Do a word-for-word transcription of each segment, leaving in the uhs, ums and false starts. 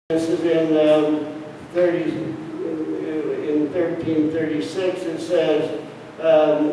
This is in um, thirty, in thirteen thirty-six. It says, um,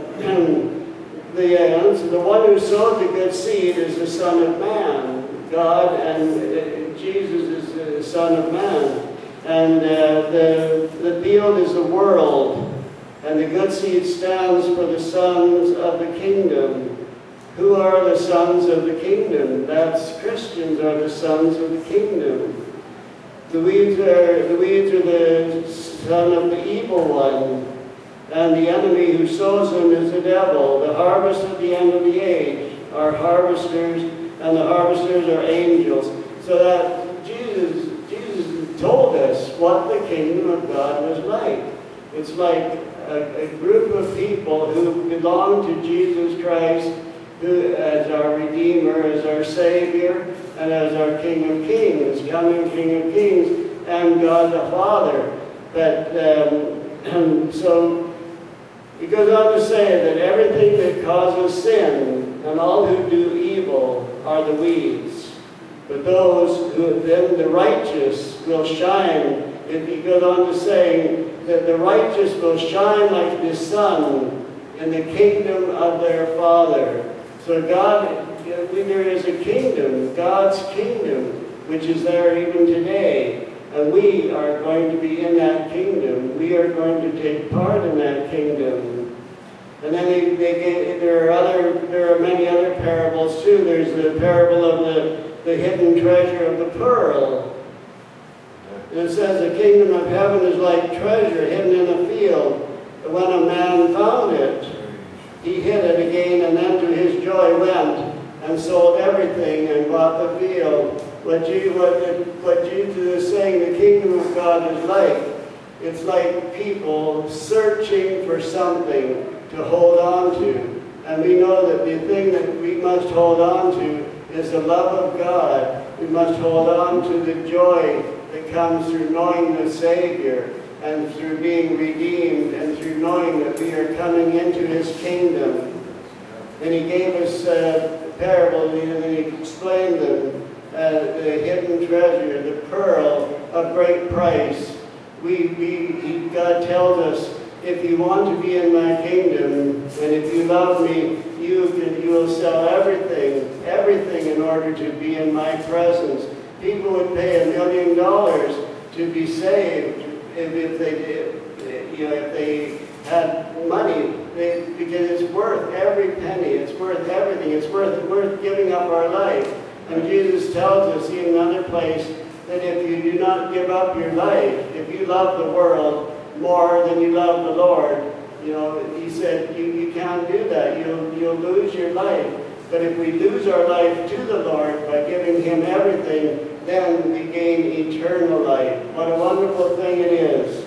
the uh, the one who sowed the good seed is the Son of Man. God and uh, Jesus is the Son of Man, and uh, the the field is the world, and the good seed stands for the sons of the kingdom. Who are the sons of the kingdom? That's Christians are the sons of the kingdom. The weeds are the weeds are the son of the evil one, and the enemy who sows them is the devil. The harvest at the end of the age are harvesters, and the harvesters are angels. So that Jesus Jesus told us what the kingdom of God was like. It's like a, a group of people who belong to Jesus Christ, who as our Redeemer, as our Savior, and as our King of Kings, coming King of Kings, and God the Father. That um, so he goes on to say that everything that causes sin and all who do evil are the weeds, but those who then the righteous will shine. And he goes on to saying that the righteous will shine like the sun in the kingdom of their Father. So God, there is a kingdom, God's kingdom, which is there even today. And we are going to be in that kingdom. We are going to take part in that kingdom. And then they, they get, there are other, there are many other parables too. There's the parable of the, the hidden treasure of the pearl. And it says the kingdom of heaven is like treasure hidden in a field. And when a man found it, he hid it again, and then to his joy went and sold everything and bought the field. What, Je what, what Jesus is saying the kingdom of God is like, it's like people searching for something to hold on to. And we know that the thing that we must hold on to is the love of God. We must hold on to the joy that comes through knowing the Savior, and through being redeemed, and through knowing that we are coming into His kingdom. And He gave us uh, parables, and He explained them. Uh, the hidden treasure, the pearl of great price. We, we, he, God tells us, if you want to be in my kingdom, and if you love me, you, can, you will sell everything, everything in order to be in my presence. People would pay a million dollars to be saved if, if they did, you know, if they had money, they, because it's worth every penny, it's worth everything, it's worth, worth giving up our life. And Jesus tells us in another place that if you do not give up your life, if you love the world more than you love the Lord, you know, He said you, you can't do that. You'll, you'll lose your life. But if we lose our life to the Lord by giving Him everything, then we gain eternal life. What a wonderful thing it is.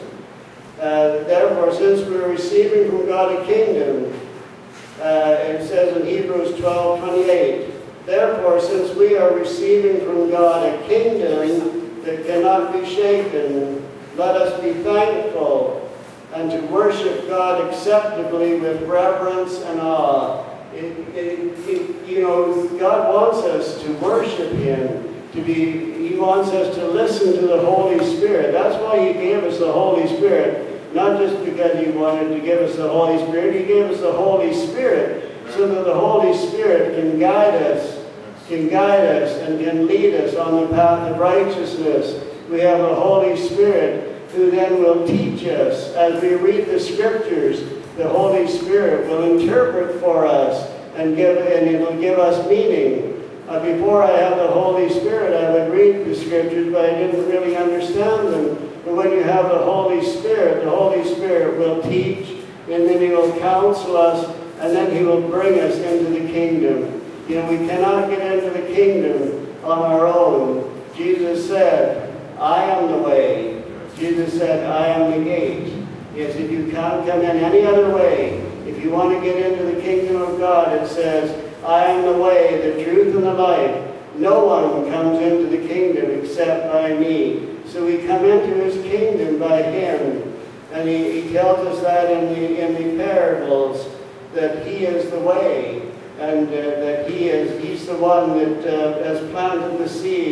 Uh, therefore, since we're receiving from God a kingdom, uh, it says in Hebrews twelve twenty-eight, therefore, since we are receiving from God a kingdom that cannot be shaken, let us be thankful and to worship God acceptably with reverence and awe. It, it, it, you know, God wants us to worship Him. To be, He wants us to listen to the Holy Spirit. That's why He gave us the Holy Spirit. Not just because He wanted to give us the Holy Spirit. He gave us the Holy Spirit so that the Holy Spirit can guide us, can guide us, and can lead us on the path of righteousness. We have a Holy Spirit who then will teach us as we read the Scriptures. The Holy Spirit will interpret for us and give, and it will give us meaning. Uh, before I had the Holy Spirit, I would read the Scriptures, but I didn't really understand them. But when you have the Holy Spirit, the Holy Spirit will teach, and then He will counsel us, and then He will bring us into the kingdom. You know, we cannot get into the kingdom on our own. Jesus said, I am the way. Jesus said, I am the gate. Yes, if you can't come in any other way, if you want to get into the kingdom of God, it says, I am the way, the truth, and the life. No one comes into the kingdom except by me. So we come into His kingdom by Him. And He, he tells us that in the, in the parables, that He is the way. And uh, that he is, He's the one that uh, has planted the seed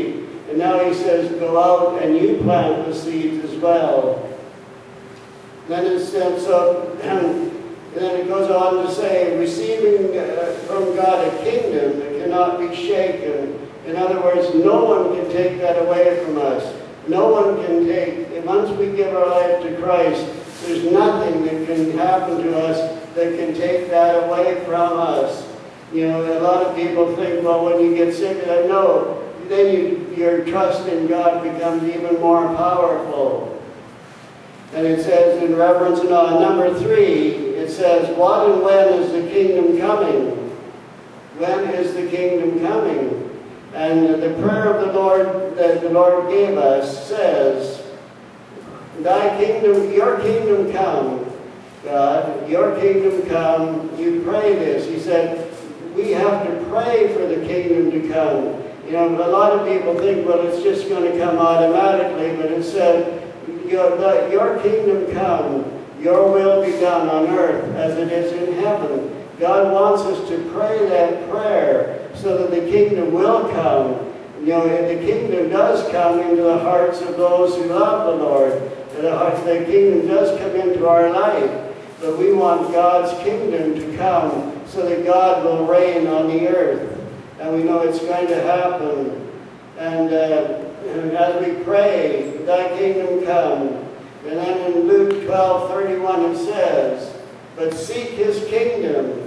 And now he says, go out and you plant the seeds as well. Then it said, so, and then it goes on to say, receiving uh, from God a kingdom that cannot be shaken. In other words, no one can take that away from us. No one can take, and once we give our life to Christ, there's nothing that can happen to us that can take that away from us. You know, a lot of people think, well, when you get sick, I know, then you, your trust in God becomes even more powerful. And it says in Reverence and Awe, number three, it says, what and when is the kingdom coming? When is the kingdom coming? And the prayer of the Lord that the Lord gave us says, thy kingdom, your kingdom come, God, your kingdom come. You pray this. He said, we have to pray for the kingdom to come. You know, a lot of people think, well, it's just going to come automatically, but it said, your, the, your kingdom come, your will be done on earth as it is in heaven. God wants us to pray that prayer so that the kingdom will come. You know, the kingdom does come into the hearts of those who love the Lord. And the, heart, the kingdom does come into our life. But we want God's kingdom to come so that God will reign on the earth. And we know it's going to happen. And, uh, and as we pray, thy kingdom come. And then in Luke twelve thirty-one it says, but seek his kingdom.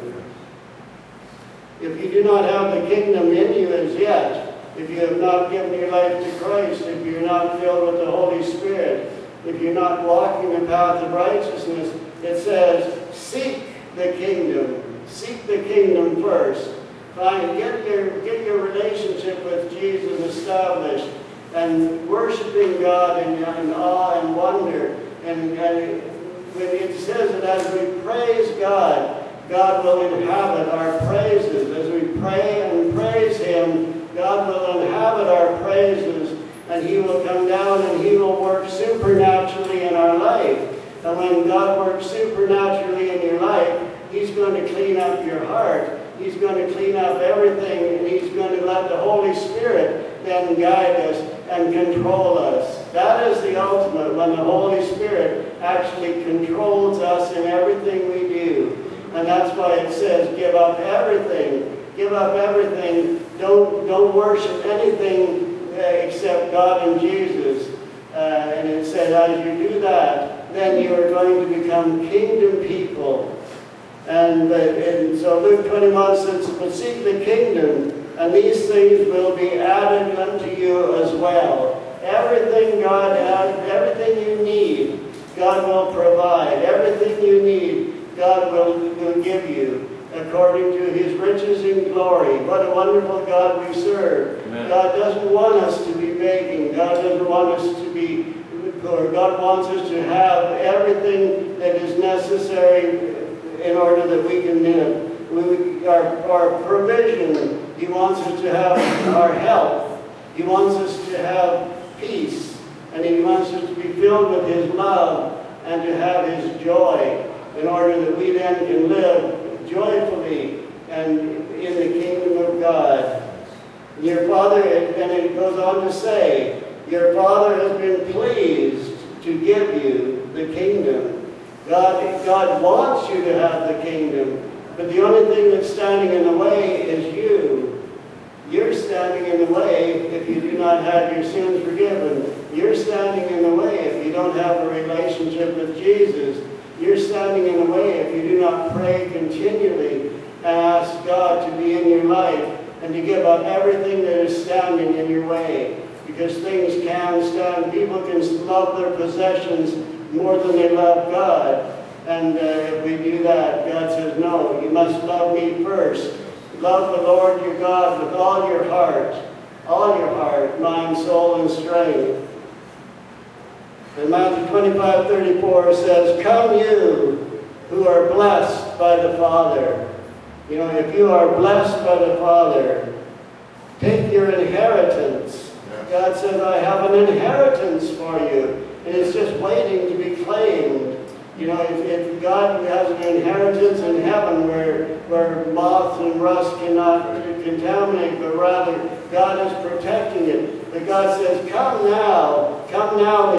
If you do not have the kingdom in you as yet, if you have not given your life to Christ, if you're not filled with the Holy Spirit, if you're not walking the path of righteousness, it says, seek the kingdom. Seek the kingdom first. Find, get your, get your relationship with Jesus established, and worshiping God in, in awe and wonder. And, and when it says that as we praise God, God will inhabit our praises. As we pray and praise him, God will inhabit our praises, and he will come down and he will work supernaturally in our life. And when God works supernaturally in your life, he's going to clean up your heart. He's going to clean up everything, and he's going to let the Holy Spirit then guide us and control us. That is the ultimate, when the Holy Spirit actually controls us in everything we do. And that's why it says, give up everything. Give up everything. Don't, don't worship anything uh, except God and Jesus. Uh, and it said, as you do that, then you are going to become kingdom people. And, uh, and so Luke twenty-one says, but seek the kingdom, and these things will be added unto you as well. Everything God has, everything you need, God will provide. Everything you need, God will, will give you according to his riches in glory. What a wonderful God we serve. Amen. God doesn't want us to be begging. God doesn't want us to be poor. God wants us to have everything that is necessary in order that we can live. We, our, our provision, he wants us to have our health. He wants us to have peace. And he wants us to be filled with his love and to have his joy, in order that we then can live joyfully and in the kingdom of God. Your Father, and it goes on to say, your Father has been pleased to give you the kingdom. God, God wants you to have the kingdom, but the only thing that's standing in the way is you. You're standing in the way if you do not have your sins forgiven. You're standing in the way if you don't have a relationship with Jesus. You're standing in the way if you do not pray continually and ask God to be in your life and to give up everything that is standing in your way. Because things can stand. People can love their possessions more than they love God. And uh, if we do that, God says, no, you must love me first. Love the Lord your God with all your heart, all your heart, mind, soul, and strength. And Matthew twenty-five thirty-four says, come you who are blessed by the Father. You know, if you are blessed by the Father, take your inheritance. God says, I have an inheritance for you. And it's just waiting to be claimed. You know, if, if God has an inheritance in heaven where, where moth and rust cannot contaminate, but rather God is protecting it. that God says, come now, come now